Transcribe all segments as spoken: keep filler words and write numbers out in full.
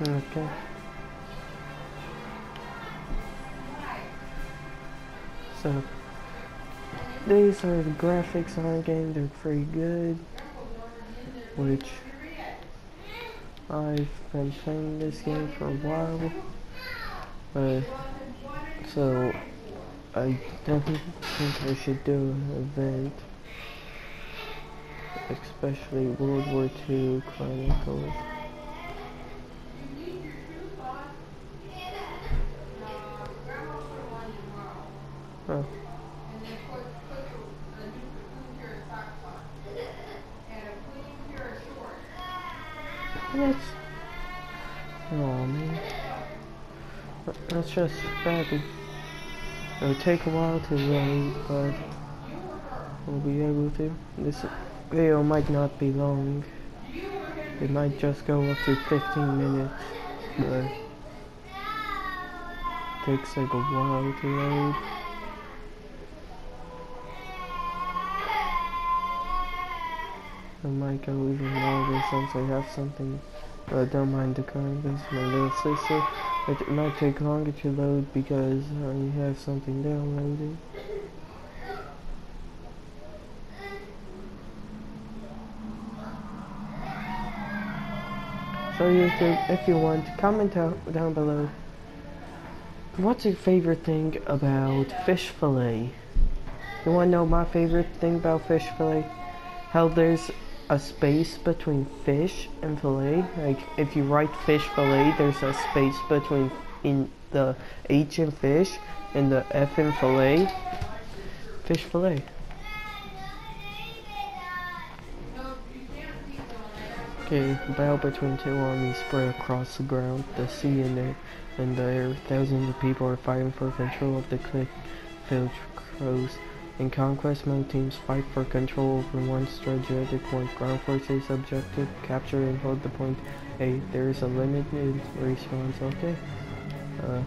Okay. So these are the graphics on the game. They're pretty good, which I've been playing this game for a while. Uh, so I definitely think I should do an event, especially World War Two Chronicles. Oh. That's, oh man, that's just crappy. It'll take a while to load, but we'll be able to. This video might not be long. It might just go up to fifteen minutes, but it takes like a while to load. It might go even longer since I have something. Uh, don't mind the car, this is my little sister. It might take longer to load because I have something downloaded. So YouTube, if you want, comment out down below. What's your favorite thing about fish fillet? You wanna know my favorite thing about fish fillet? How there's a space between fish and fillet. Like if you write fish fillet, there's a space between in the H in fish and the F in fillet. Fish fillet. Okay, battle between two armies spread across the ground, the sea and the, and the air. Thousands of people are fighting for control of the cliff-filled coast. In conquest mode, teams fight for control over one strategic point. Ground forces objective, capture and hold the point A. There is a limited response. Okay. Uh,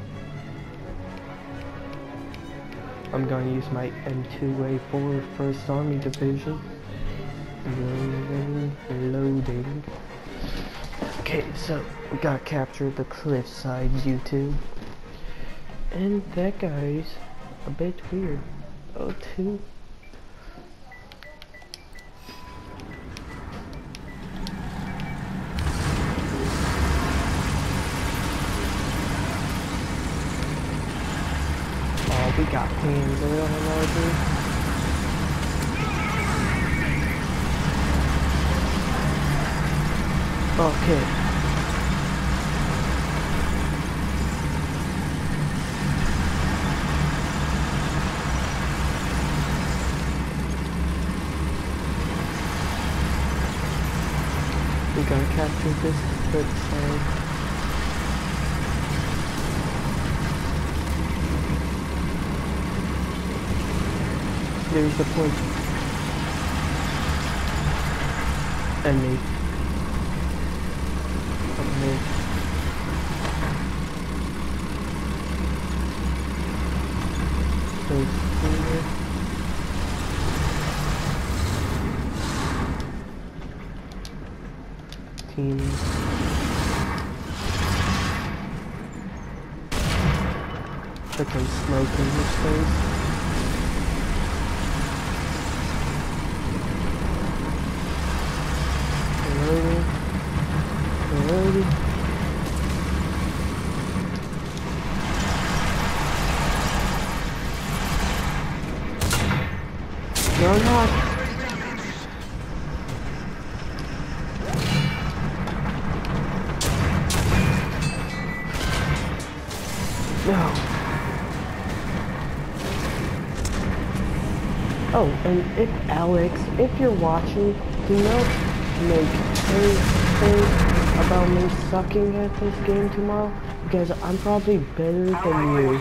I'm gonna use my M two A four First Army Division. Loading, loading. Okay, so we gotta capture the cliffside, YouTube. And that guy's a bit weird. Oh, two. Oh, we got pins a little emoji. Okay. We gotta capture this good side. There's the point. Enemy. Okay. There's here. Team. Put some smoke in his face. Reloading. Reloading. No, not. No. Oh, and if Alex, if you're watching, do not make anything about me sucking at this game tomorrow, because I'm probably better than you.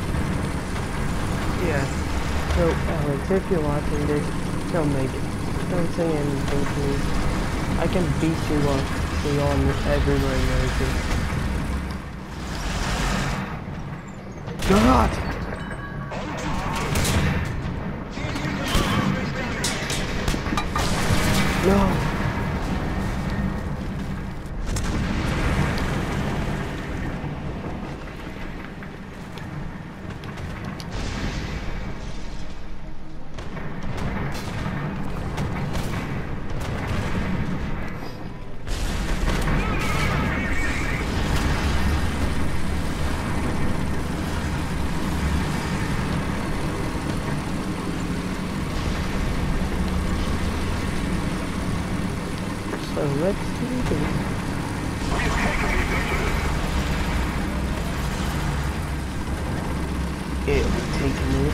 Yeah, so Alex, if you're watching this, don't make Don't say anything, please. I can beat you up. We all everyone knows it. God! No! So let's do this. It will take a minute.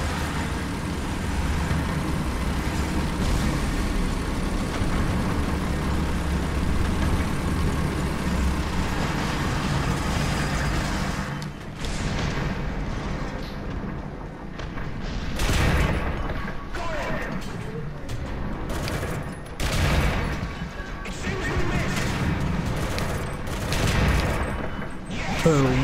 Boom.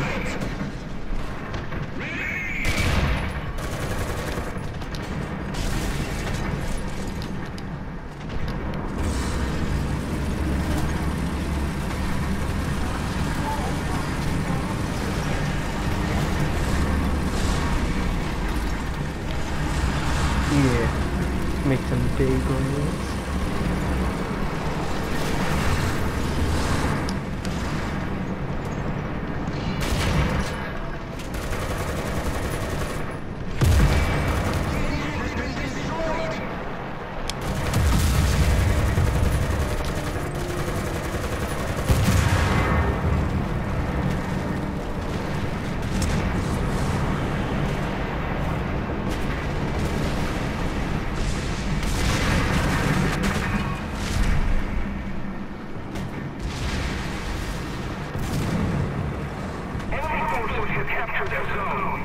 Yeah, make some big ones. Capture their zone.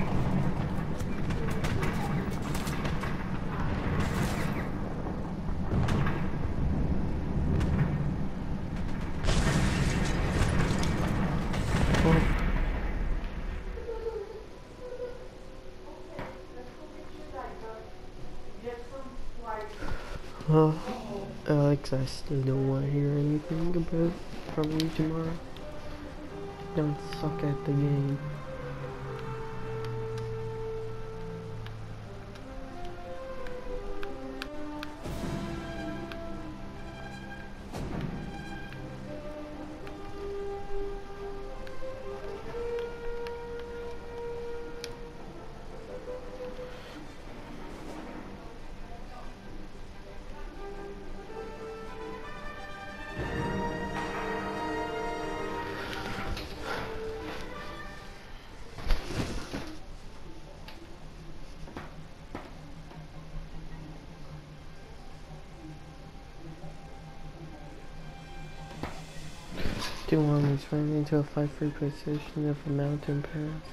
Oh, Alex, I still don't want to hear anything about from you tomorrow. Don't suck at the game. Two armies ran into a five-free position of a mountain pass.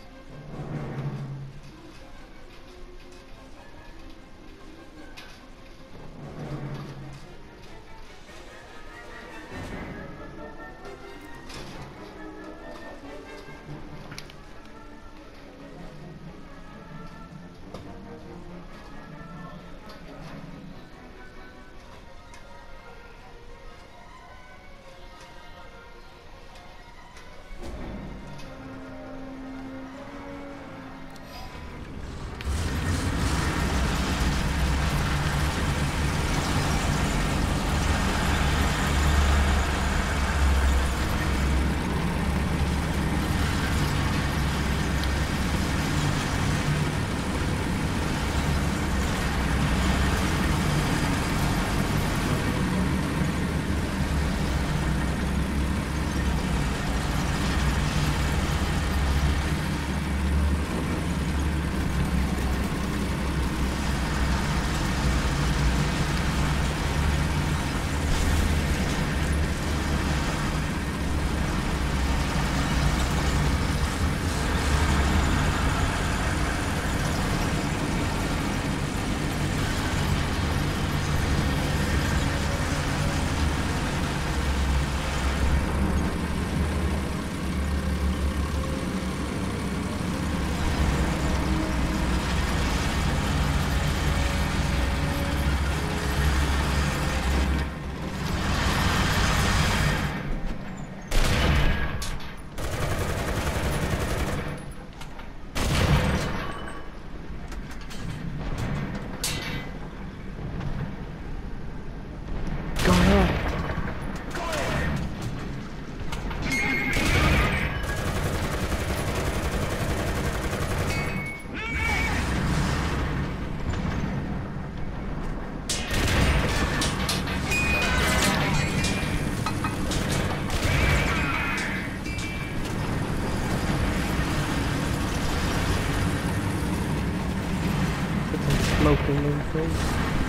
smoking in place.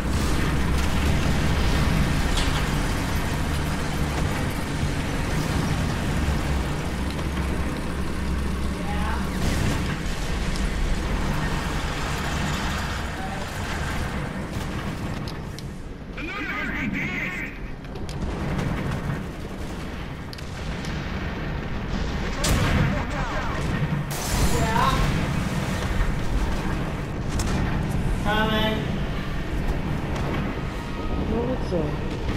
Coming. What's that?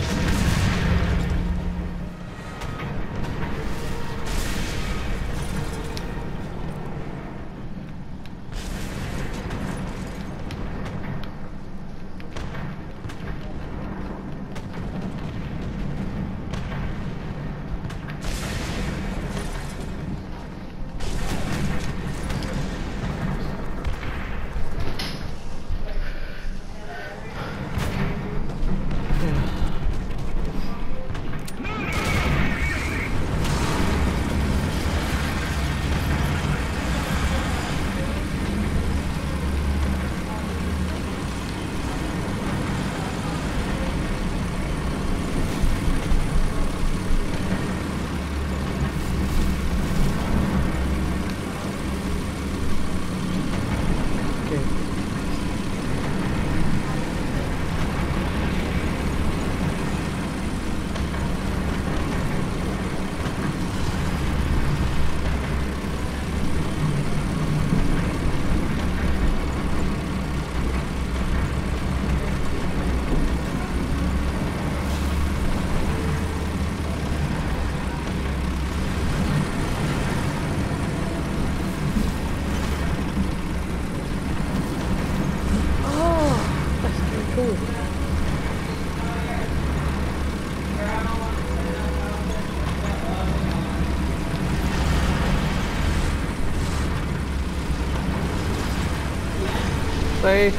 Safe.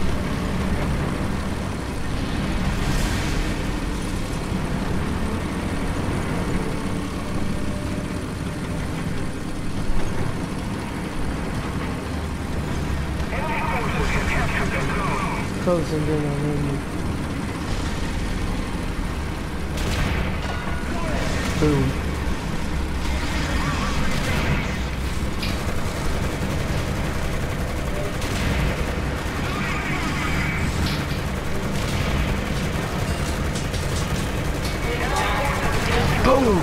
Closing in on enemy. Boom. Boom!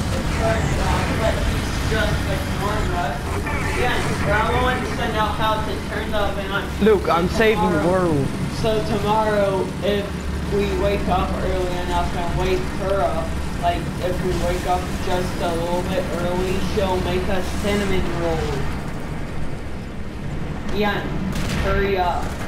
Luke, I'm saving the world. So tomorrow, if we wake up early enough and wake her up, like if we wake up just a little bit early, she'll make us cinnamon rolls. Ian, hurry up.